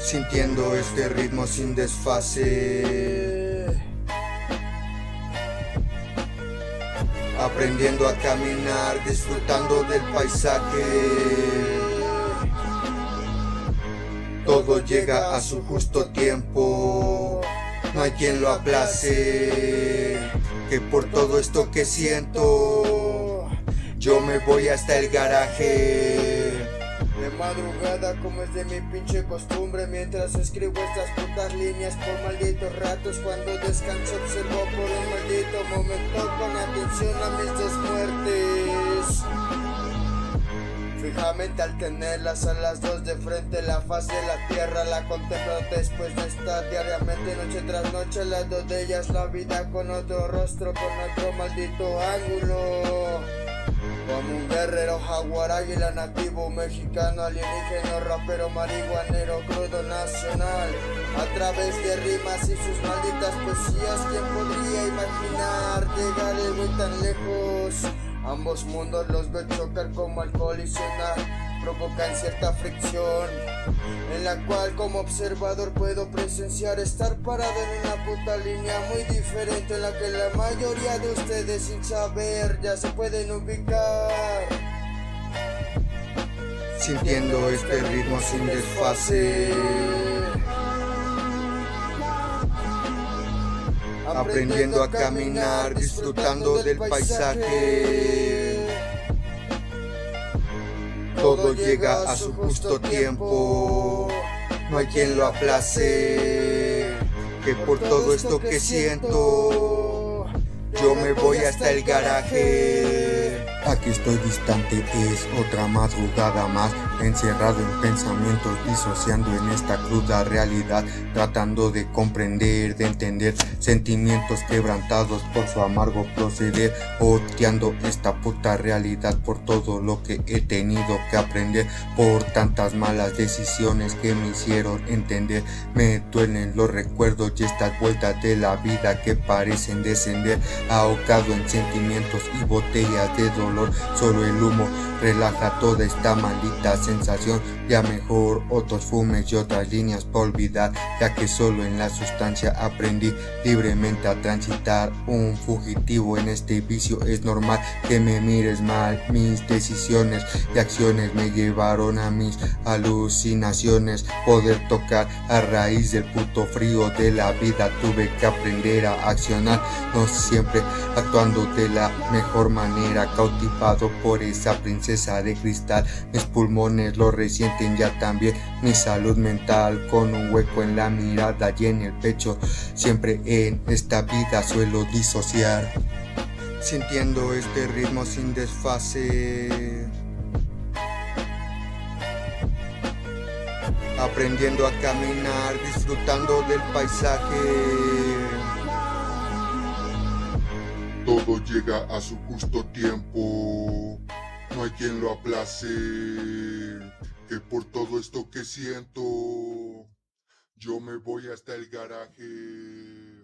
sintiendo este ritmo sin desfase, aprendiendo a caminar, disfrutando del paisaje. Todo llega a su justo tiempo, no hay quien lo aplace, que por todo esto que siento, yo me voy hasta el garaje. De madrugada, como es de mi pinche costumbre, mientras escribo estas putas líneas por malditos ratos, cuando descanso observo por un maldito momento con atención a mis dos muertes. Fijamente al tenerlas a las dos de frente, la faz de la tierra la contemplo después de estar diariamente noche tras noche al lado de ellas, la vida con otro rostro, con otro maldito ángulo. Como un guerrero jaguar, águila, nativo, mexicano, alienígena, rapero, marihuanero, crudo nacional. A través de rimas y sus malditas poesías, ¿quién podría imaginar llegar el güey tan lejos? Ambos mundos los veo chocar como al colisionar, provocan cierta fricción, en la cual como observador puedo presenciar estar parado en una puta línea muy diferente, en la que la mayoría de ustedes sin saber ya se pueden ubicar. Sintiendo este ritmo sin desfase, aprendiendo a caminar, disfrutando del paisaje. Todo llega a su justo tiempo, no hay quien lo aplace, que por todo esto que siento, yo me voy hasta el garaje. Aquí estoy distante, es otra madrugada más, encerrado en pensamientos, disociando en esta cruda realidad, tratando de comprender, de entender sentimientos quebrantados por su amargo proceder, odiando esta puta realidad por todo lo que he tenido que aprender, por tantas malas decisiones que me hicieron entender. Me duelen los recuerdos y estas vueltas de la vida que parecen descender, ahogado en sentimientos y botellas de dolor. Solo el humo relaja toda esta maldita sensación, ya mejor otros fumes y otras líneas por olvidar, ya que solo en la sustancia aprendí libremente a transitar. Un fugitivo en este vicio, es normal que me mires mal, mis decisiones y acciones me llevaron a mis alucinaciones, poder tocar a raíz del puto frío de la vida, tuve que aprender a accionar, no siempre actuando de la mejor manera, cautivado por esa princesa de cristal. Mis pulmones lo resienten ya también, mi salud mental, con un hueco en la mirada y en el pecho. Siempre en esta vida suelo disociar, Sintiendo este ritmo sin desfase, aprendiendo a caminar, disfrutando del paisaje. Todo llega a su justo tiempo, no hay quien lo aplace, que por todo esto que siento, yo me voy hasta el garaje.